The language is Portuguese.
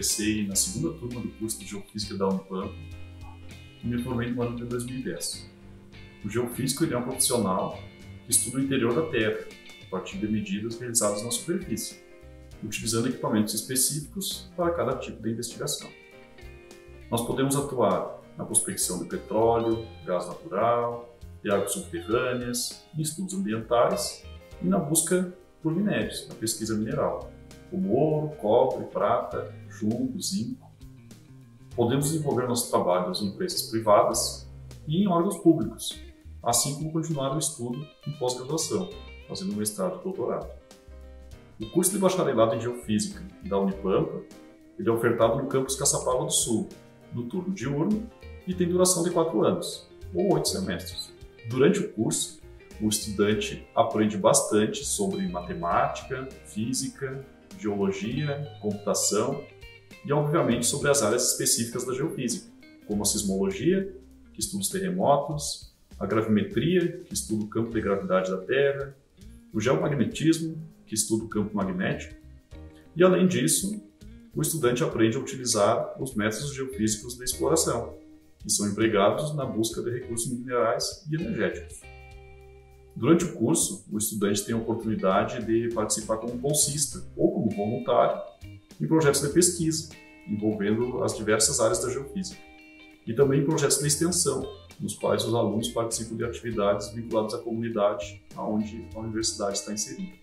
ingressei na segunda turma do curso de Geofísica da Unipampa e me formei no ano de 2010. O geofísico ele é um profissional que estuda o interior da Terra, a partir de medidas realizadas na superfície, utilizando equipamentos específicos para cada tipo de investigação. Nós podemos atuar na prospecção de petróleo, gás natural, de águas subterrâneas, em estudos ambientais e na busca por minérios, na pesquisa mineral, como ouro, cobre, prata, chumbo, zinco. Podemos desenvolver nossos trabalhos em empresas privadas e em órgãos públicos, assim como continuar o estudo em pós-graduação, fazendo mestrado e doutorado. O curso de bacharelado em Geofísica da Unipampa ele é ofertado no campus Caçapava do Sul, no turno diurno, e tem duração de 4 anos, ou 8 semestres. Durante o curso, o estudante aprende bastante sobre matemática, física, geologia, computação e, obviamente, sobre as áreas específicas da geofísica, como a sismologia, que estuda os terremotos, a gravimetria, que estuda o campo de gravidade da Terra, o geomagnetismo, que estuda o campo magnético, e, além disso, o estudante aprende a utilizar os métodos geofísicos de exploração, que são empregados na busca de recursos minerais e energéticos. Durante o curso, o estudante tem a oportunidade de participar como bolsista ou como voluntário em projetos de pesquisa, envolvendo as diversas áreas da geofísica, e também em projetos de extensão, nos quais os alunos participam de atividades vinculadas à comunidade onde a universidade está inserida.